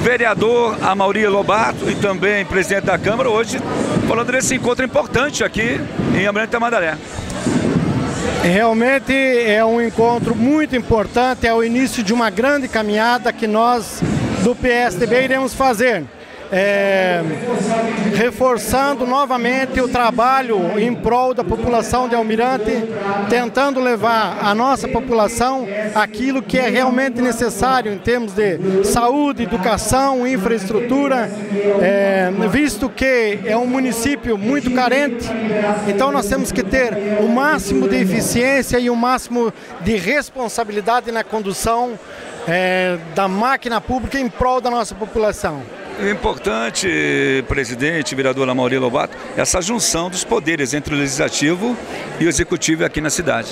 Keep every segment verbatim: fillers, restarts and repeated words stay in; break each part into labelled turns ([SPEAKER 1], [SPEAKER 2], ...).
[SPEAKER 1] vereador Amaury Lobato e também presidente da Câmara, hoje falando desse encontro importante aqui em Almirante Tamandaré.
[SPEAKER 2] Realmente é um encontro muito importante, é o início de uma grande caminhada que nós do P S D B iremos fazer. É, reforçando novamente o trabalho em prol da população de Almirante, tentando levar a nossa população aquilo que é realmente necessário em termos de saúde, educação, infraestrutura, é, visto que é um município muito carente, então nós temos que ter o máximo de eficiência e o máximo de responsabilidade na condução é, da máquina pública em prol da nossa população.
[SPEAKER 1] É importante, presidente, vereador Amaury Lobato, essa junção dos poderes entre o legislativo e o executivo aqui na cidade.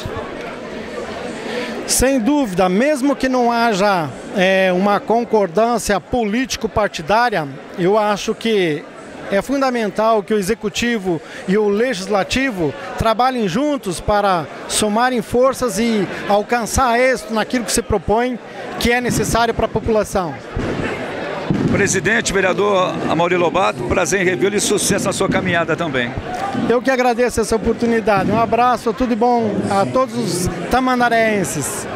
[SPEAKER 2] Sem dúvida, mesmo que não haja é, uma concordância político-partidária, eu acho que é fundamental que o executivo e o legislativo trabalhem juntos para somarem forças e alcançar êxito naquilo que se propõe, que é necessário para a população.
[SPEAKER 1] Presidente, vereador Amaury Lobato, prazer em revê-lo e sucesso na sua caminhada também.
[SPEAKER 2] Eu que agradeço essa oportunidade. Um abraço, tudo bom a todos os tamandarenses.